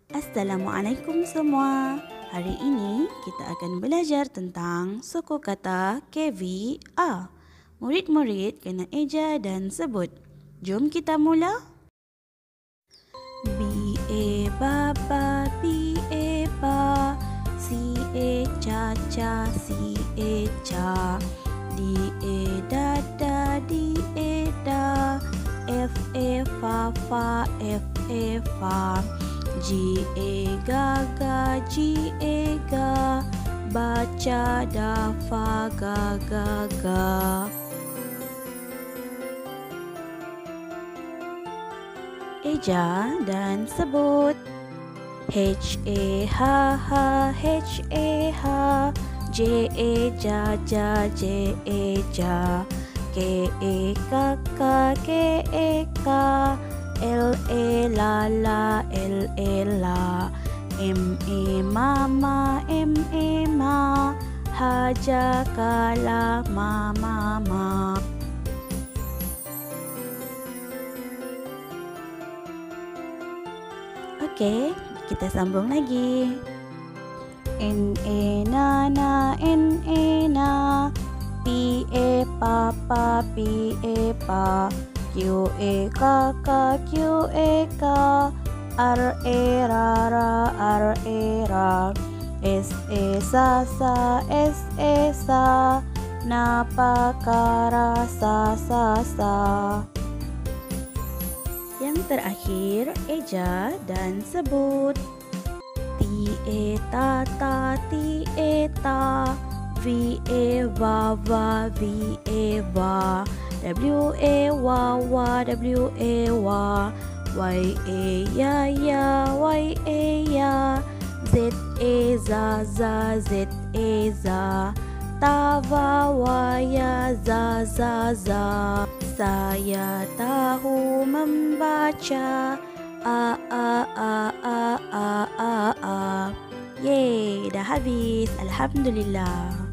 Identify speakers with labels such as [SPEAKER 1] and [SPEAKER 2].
[SPEAKER 1] Assalamualaikum semua. Hari ini kita akan belajar tentang suku kata KVA. Murid-murid kena eja dan sebut. Jom kita mula. B-A baba, B-A ba. C-A caca, C-A ca. D-A dada, D-A da. F-A fa fa, F-A fa. G-A gaga, G-A ga. Baca dafa ga ga ga. Eja dan sebut. H-A ha ha, H-A ha. J-A ja ja, J-A ja. K-A kaka, K-A ka. L-A la la, L-A la. M-A mama, M-A ma. Haja kala ma ma ma. Okey, kita sambung lagi. N-A nana, N-A na. P-A papa, P-A pa. Q-A kaka, Q-A ka. R-A rara, R-A ra. S-A sasa, S-A sa. Napa kara sa sa sa. Yang terakhir, eja dan sebut. T-A tata, T-A ta. V-A va, V-A va. W-A wa, W-A wa. Y-A ya, Y-A ya. Z-A za, Z-A za. Tava waya za, za. Saya tahu membaca. A. Yeay, dah habis. Alhamdulillah.